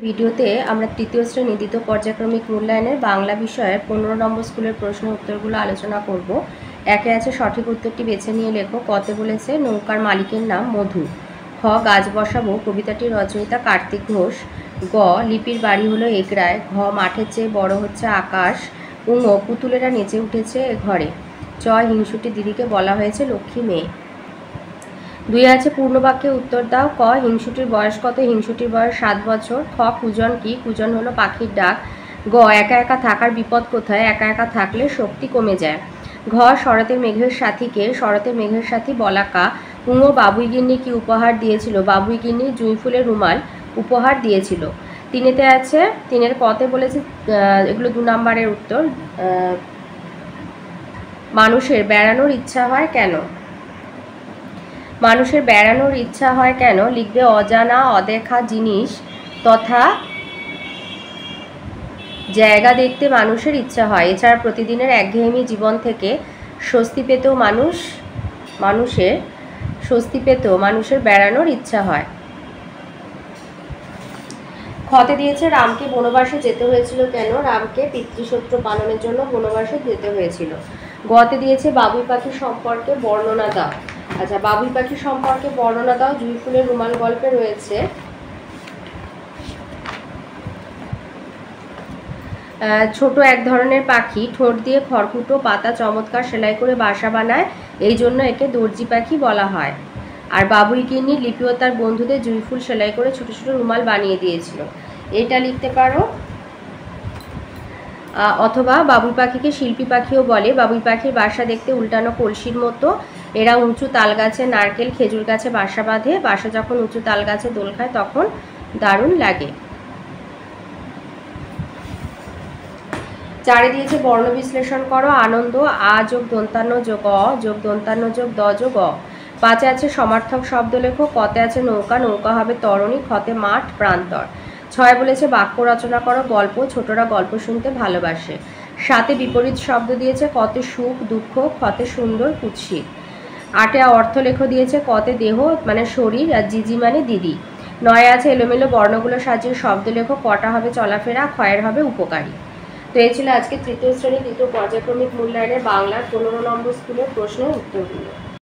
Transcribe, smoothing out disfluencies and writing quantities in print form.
ভিডিওতে আমরা তৃতীয় শ্রেণী দ্বিতীয় পর্যায়ক্রমিক মূল্যায়নের বাংলা বিষয়ের 15 নম্বর স্কুলের প্রশ্ন উত্তরগুলো আলোচনা করব। একে আছে সঠিক উত্তরটি বেছে নিয়ে লেখো। কতে বলেছে নৌকার মালিকের নাম মধু। খ গাছ বসাবো কবিতাটির রচয়িতা কার্তিক ঘোষ। গ লিপির বাড়ি হলো এগরায়। ঘ মাঠের চেয়ে বড় হচ্ছে আকাশ। পুতুলেরা নেচে উঠেছে ঘরে। চ হিংসুটি দিদিকে বলা হয়েছে লক্ষ্মী মেয়ে। 2 আছে পূর্ণবাক্যে উত্তর দাও। ক হিংসুটির বয়স কত? হিংসুটির বয়স 7 বছর। খ কুজন কি? কুজন হলো পাখির ডাক। গ একা একা থাকার বিপদ কোথায়? একা একা থাকলে শক্তি কমে যায়। ঘ শরতের মেঘের সাথীকে? শরতের মেঘের সাথী বলাকা। বাবুই গিন্নি কি উপহার দিয়েছিল? বাবুই গিন্নি জুঁই ফুলের রুমাল উপহার দিয়েছিল। তিনেতে আছে, তিনের কতে বলেছে, এগুলো 2 নম্বরের উত্তর। মানুষের বেড়ানোর ইচ্ছা হয় কেন? মানুষের বেড়ানোর ইচ্ছা হয় কেন লিখবে অজানা অদেখা জিনিস তথা জায়গা দেখতে মানুষের ইচ্ছা হয়। এছাড়া প্রতিদিনের একঘেয়েমি জীবন থেকে স্বস্তি পেতেও মানুষের বেড়ানোর ইচ্ছা হয়। খতে দিয়েছে রামকে বনবাসে যেতে হয়েছিল কেন? রামকে পিতৃশত্রু পালনের জন্য বনবাসে যেতে হয়েছিল। গতে দিয়েছে বাবুই পাখি সম্পর্কে বর্ণনা দাও। আচ্ছা, বাবুই পাখি সম্পর্কে বর্ণনা দাও জুঁই ফুলের রুমাল গল্পে রয়েছে। ছোট এক ধরনের পাখি, ঠোঁট দিয়ে খড়কুটো পাতা চমৎকার সেলাই করে বাসা বানায়, এই জন্য একে দর্জি পাখি বলা হয়। আর বাবুই গিন্নি লিপি ও তার বন্ধুদের জুঁই ফুল সেলাই করে ছোট ছোট রুমাল বানিয়ে দিয়েছিল। এটা লিখতে পারো। অথবা বাবুই পাখিকে শিল্পী পাখিও বলে। বাবুই পাখির বাসা দেখতে উল্টানো কলসির মতো। এরা উঁচু তাল গাছে, নারকেল, খেজুর গাছে বাসা বাঁধে। বাসা যখন উঁচু তাল গাছে দোল খায় তখন দারুণ লাগে। 4 দিয়েছে বর্ণ বিশ্লেষণ করো। আনন্দ আ যোগ দন্তান্ন যোগ অ যোগ দন্তান্ন যোগ দ যোগ অ। 5 আছে সমার্থক শব্দ লেখো। কতে আছে নৌকা, নৌকা হবে তরণী। খতে মাঠ, প্রান্তর। 6 বলেছে বাক্য রচনা করো। গল্প, ছোটরা গল্প শুনতে ভালোবাসে। 7 বিপরীত শব্দ দিয়েছে। কতে সুখ দুঃখ, খতে সুন্দর কুৎসিত। 8 অর্থ লেখো দিয়েছে। কতে দেহ মানে শরীর, আর জিজি মানে দিদি। 9 আছে এলোমেলো বর্ণগুলো সাজিয়ে শব্দ লেখো। কটা হবে চলাফেরা, ক্ষয়ের হবে উপকারী। তো এই ছিল আজকে তৃতীয় শ্রেণী দ্বিতীয় পর্যায়ক্রমিক মূল্যায়নের বাংলার 15 নম্বর স্কুলের প্রশ্নের উত্তরগুলো।